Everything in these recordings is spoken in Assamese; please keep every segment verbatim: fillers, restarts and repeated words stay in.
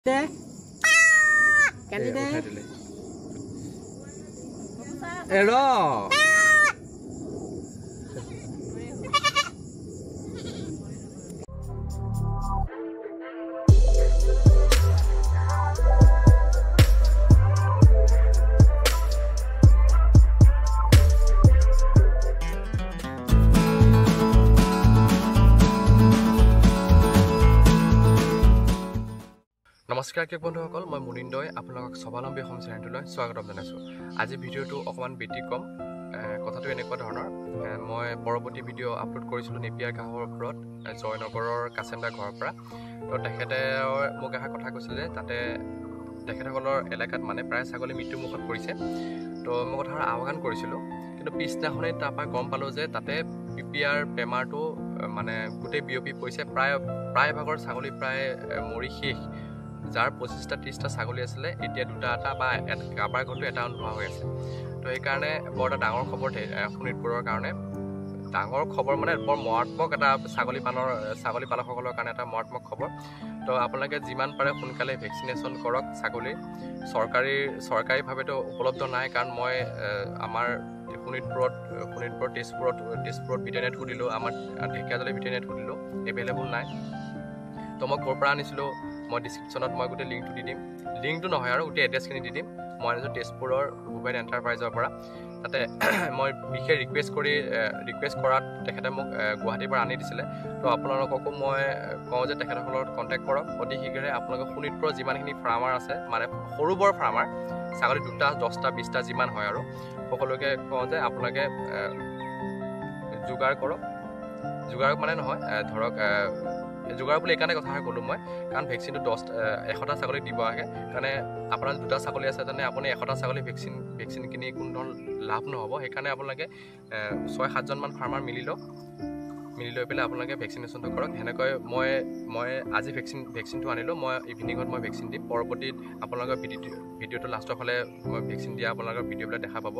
Deh. Ganti deh. Elo. নমস্কাৰ কি বন্ধুসকল মই মুনিন্দই আপোনালোকক স্বাৱলম্বী হোম চেনেললৈ স্বাগতম জনাইছো। আজি ভিডিঅ'টো অকমান বেটি কম কথাটো এনেকুৱা ধৰণৰ মই পৰৱৰ্তী ভিডিঅ' আপলোড কৰিছিলো নেপিয়াৰ গাঁৱৰ ওপৰত জয়নগৰৰ কাছেন্দা ঘৰৰ পৰা। তো তেখেতে মোক এটা কথা কৈছিল যে তাতে তেখেতসকলৰ এলেকাত মানে প্ৰায় ছাগলী মৃত্যু মুখত পৰিছে। তো মই কথাৰ আহ্বান কৰিছিলো, কিন্তু পিছদিনাখনে তাৰপৰা গম পালো যে তাতে বিপিআৰ বেমাৰটো মানে গোটেই বিয়পি পৰিছে। প্ৰায় প্ৰায় ভাগৰ ছাগলী প্ৰায় মৰি শেষ। যাৰ পঁচিছটা ত্ৰিছটা ছাগলী আছিলে এতিয়া দুটা এটা বা কাৰোবাৰ ঘৰতো এটা নোহোৱা হৈ আছে। তো সেইকাৰণে বৰ এটা ডাঙৰ খবৰ শোণিতপুৰৰ কাৰণে ডাঙৰ খবৰ মানে বৰ মাৰাত্মক এটা ছাগলী পালনৰ ছাগলী পালকসকলৰ কাৰণে এটা মাৰাত্মক খবৰ। তো আপোনালোকে যিমান পাৰে সোনকালে ভেকচিনেশ্যন কৰক। ছাগলী চৰকাৰী চৰকাৰীভাৱেতো উপলব্ধ নাই, কাৰণ মই আমাৰ শোণিতপুৰত শোণিতপুৰত তেজপুৰত তেজপুৰত ভেটেনেট সুধিলোঁ, আমাৰ ঢেকীয়াজুলি ভেটেনেট সুধিলোঁ, এভেইলেবল নাই। তো মই ক'ৰ পৰা আনিছিলোঁ মই ডিছক্ৰিপশ্যনত মই গোটেই লিংকটো দি দিম। লিংকটো নহয় আৰু গোটেই এড্ৰেছখিনি দি দিম। মই আনিছোঁ তেজপুৰৰ ভূপেন এণ্টাৰপ্ৰাইজৰ পৰা। তাতে মই বিশেষ ৰিকুৱেষ্ট কৰি ৰিকুৱেষ্ট কৰাত তেখেতে মোক গুৱাহাটীৰ পৰা আনি দিছিলে। তো আপোনালোককো মই কওঁ যে তেখেতসকলৰ লগত কণ্টেক্ট কৰক অতি শীঘ্ৰে। আপোনালোকে শোণিতপুৰৰ যিমানখিনি ফাৰ্মাৰ আছে মানে সৰু বৰ ফাৰ্মাৰ ছাগলী দুটা দহটা বিছটা যিমান হয় আৰু সকলোকে কওঁ যে আপোনালোকে যোগাৰ কৰক। যোগাৰ মানে নহয় ধৰক যোগাৰ বুলি এইকাৰণে কথাষাৰ ক'লোঁ মই, কাৰণ ভেকচিনটো দহ এশটা ছাগলীক দিব আগে কাৰণে আপোনাৰ দুটা ছাগলী আছে তেনে আপুনি এশটা ছাগলী ভেকচিন ভেকচিন কিনি কোনো ধৰণৰ লাভ নহ'ব। সেইকাৰণে আপোনালোকে ছয় সাতজনমান ফাৰ্মাৰ মিলি লওক, মিলি লৈ পেলাই আপোনালোকে ভেকচিনেশ্যনটো কৰক। সেনেকৈ মই মই আজি ভেকচিন ভেকচিনটো আনিলোঁ। মই ইভিনিঙত মই ভেকচিন দিম। পৰৱৰ্তী আপোনালোকৰ ভিডিঅ'টো ভিডিঅ'টো লাষ্টৰ ফালে মই ভেকচিন দিয়া আপোনালোকৰ ভিডিঅ'বিলাক দেখা পাব।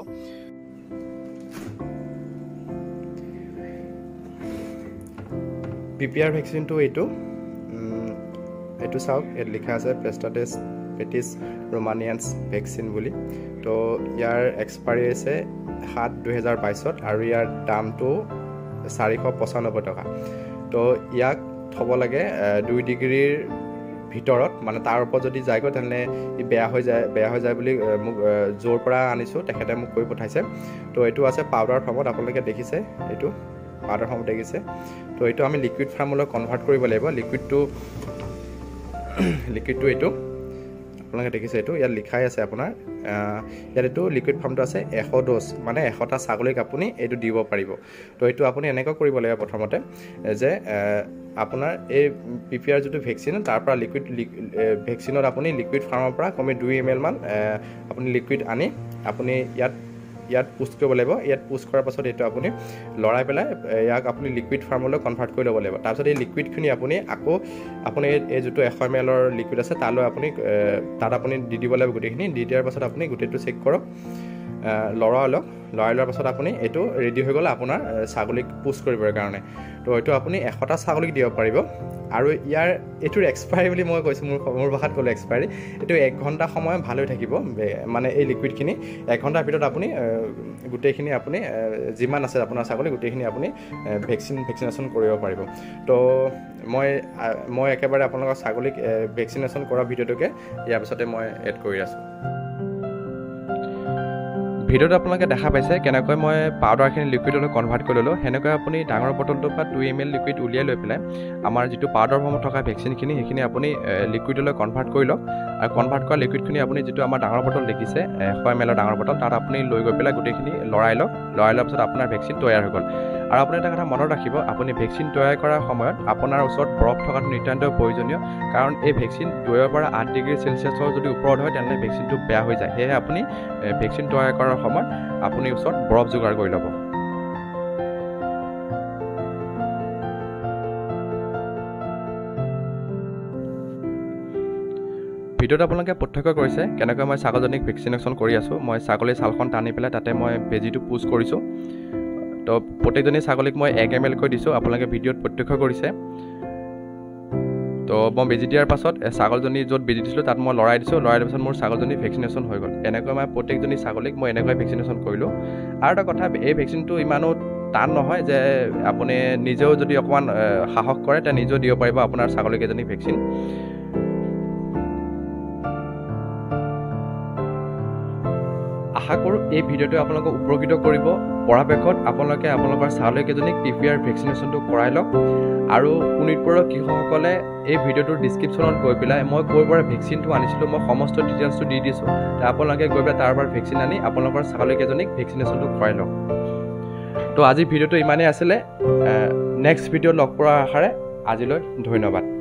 বিপিআৰ ভেকচিনটো এইটো এইটো চাওক, ইয়াত লিখা আছে পেষ্টাটেছ পেটিছ ৰোমানিয়ানছ ভেকচিন বুলি। তো ইয়াৰ এক্সপায়াৰী আছে সাত দুহেজাৰ বাইছত আৰু ইয়াৰ দামটো চাৰিশ পঁচানব্বৈ টকা। তো ইয়াক থ'ব লাগে দুই ডিগ্ৰীৰ ভিতৰত, মানে তাৰ ওপৰত যদি যায়গৈ তেনেহ'লে ই বেয়া হৈ যায় বেয়া হৈ যায় বুলি মোক য'ৰ পৰা আনিছোঁ তেখেতে মোক কৈ পঠাইছে। তো এইটো আছে পাউডাৰ ফৰ্মত, আপোনালোকে দেখিছে এইটো পাউডাৰ ফৰ্মত দেখিছে। তো এইটো আমি লিকুইড ফৰ্মলৈ কনভাৰ্ট কৰিব লাগিব। লিকুইডটো লিকুইডটো এইটো আপোনালোকে দেখিছে, এইটো ইয়াত লিখাই আছে আপোনাৰ ইয়াত এইটো লিকুইড ফৰ্মটো আছে এশ ড'জ, মানে এশটা ছাগলীক আপুনি এইটো দিব পাৰিব। তো এইটো আপুনি এনেকৈ কৰিব লাগিব প্ৰথমতে যে আপোনাৰ এই বিপিআৰ যিটো ভেকচিন তাৰ পৰা লিকুইড ভেকচিনত আপুনি লিকুইড ফাৰ্মৰ পৰা কমে দুই এম এল মান আপুনি লিকুইড আনি আপুনি ইয়াত ইয়াত পোষ্ট কৰিব লাগিব। ইয়াত পোষ্ট কৰাৰ পাছত এইটো আপুনি লৰাই পেলাই ইয়াক আপুনি লিকুইড ফাৰ্মলৈ কনভাৰ্ট কৰি ল'ব লাগিব। তাৰপিছত এই লিকুইডখিনি আপুনি আকৌ আপুনি এই যিটো এশ এম এলৰ লিকুইড আছে তালৈ আপুনি তাত আপুনি দি দিব লাগিব গোটেইখিনি। দি দিয়াৰ পাছত আপুনি গোটেইটো চেক কৰক, লৰাই লওক। লৰাই লোৱাৰ পাছত আপুনি এইটো ৰেডি হৈ গ'লে আপোনাৰ ছাগলীক পোষ্ট কৰিবৰ কাৰণে। তো এইটো আপুনি এশটা ছাগলীক দিব পাৰিব। আৰু ইয়াৰ এইটোৰ এক্সপায়াৰী বুলি মই কৈছোঁ, মোৰ মোৰ ভাষাত ক'লোঁ এক্সপায়াৰী। এইটো এক ঘণ্টা সময় ভাল হৈ থাকিব, মানে এই লিকুইডখিনি এক ঘণ্টাৰ ভিতৰত আপুনি গোটেইখিনি আপুনি যিমান আছে আপোনাৰ ছাগলী গোটেইখিনি আপুনি ভেকচিন ভেকচিনেশ্যন কৰিব পাৰিব। তো মই মই একেবাৰে আপোনালোকৰ ছাগলীক ভেকচিনেশ্যন কৰা ভিডিঅ'টোকে ইয়াৰ পিছতে মই এড কৰি আছোঁ। ভিডিঅ'ত আপোনালোকে দেখা পাইছে কেনেকৈ মই পাউডাৰখিনি লিকুইডলৈ কনভাৰ্ট কৰি ল'লোঁ। সেনেকৈ আপুনি ডাঙৰ বটলটোৰ পৰা দুই এম এল লিকুইড উলিয়াই লৈ পেলাই আমাৰ যিটো পাউডাৰ ফৰ্মত থকা ভেকচিনখিনি সেইখিনি আপুনি লিকুইডলৈ কনভাৰ্ট কৰি লওক। আৰু কনভাৰ্ট কৰা লিকুইডখিনি আপুনি যিটো আমাৰ ডাঙৰ বটল দেখিছে এশ এম এলৰ ডাঙৰ বটল, তাত আপুনি লৈ গৈ পেলাই গোটেইখিনি লৰাই লওক। লৰাই লোৱাৰ পিছত আপোনাৰ ভেকচিন তৈয়াৰ হৈ গ'ল। আৰু আপুনি এটা কথা মনত ৰাখিব, আপুনি ভেকচিন তৈয়াৰ কৰাৰ সময়ত আপোনাৰ ওচৰত বৰফ থকাটো নিতান্ত প্ৰয়োজনীয়, কাৰণ এই ভেকচিন দুইৰ পৰা আঠ ডিগ্ৰী চেলচিয়াছৰ যদি ওপৰত হয় তেনেহ'লে ভেকচিনটো বেয়া হৈ যায়। সেয়েহে আপুনি ভেকচিন তৈয়াৰ কৰাৰ সময়ত আপুনি ওচৰত বৰফ যোগাৰ কৰি ল'ব। ভিডিঅ'ত আপোনালোকে প্ৰত্যক্ষ কৰিছে কেনেকৈ মই ছাগলীজনীক ভেকচিনেশ্যন কৰি আছোঁ। মই ছাগলীৰ ছালখন টানি পেলাই তাতে মই বেজীটো পুষ্ট কৰিছোঁ। তো প্ৰত্যেকজনী ছাগলীক মই এক এম এলকৈ দিছোঁ, আপোনালোকে ভিডিঅ'ত প্ৰত্যক্ষ কৰিছে। তো তো মই বেজি দিয়াৰ পাছত ছাগলজনী য'ত বেজি দিছিলোঁ তাত মই লৰাই দিছোঁ লৰাই দিয়াৰ পাছত মোৰ ছাগলজনী ভেকচিনেশ্যন হৈ গ'ল এনেকৈ মই প্ৰত্যেকজনী ছাগলীক মই এনেকৈ ভেকচিনেশ্যন কৰিলোঁ আৰু এটা কথা এই ভেকচিনটো ইমানো টান নহয় যে আপুনি নিজেও যদি অকণমান সাহস কৰে তেতিয়া নিজেও দিব পাৰিব আপোনাৰ ছাগলীকেইজনী ভেকচিন আশা কৰোঁ এই ভিডিঅ'টোৱে আপোনালোকক উপকৃত কৰিব পৰাপক্ষত আপোনালোকে আপোনালোকৰ ছাগলীকেইজনীক টি পি আৰ ভেকচিনেশ্যনটো কৰাই লওক আৰু শোণিতপুৰৰ কৃষকসকলে এই ভিডিঅ'টোৰ ডিছক্ৰিপশ্যনত গৈ পেলাই মই ক'ৰ পৰা ভেকচিনটো আনিছিলোঁ মই সমস্ত ডিটেইলছটো দি দিছোঁ আপোনালোকে গৈ পেলাই তাৰ পৰা ভেকচিন আনি আপোনালোকৰ ছাগলীকেইজনীক ভেকচিনেশ্যনটো কৰাই লওক তো আজি ভিডিঅ'টো ইমানেই আছিলে নেক্সট ভিডিঅ'ত লগ পোৱাৰ আশাৰে আজিলৈ ধন্যবাদ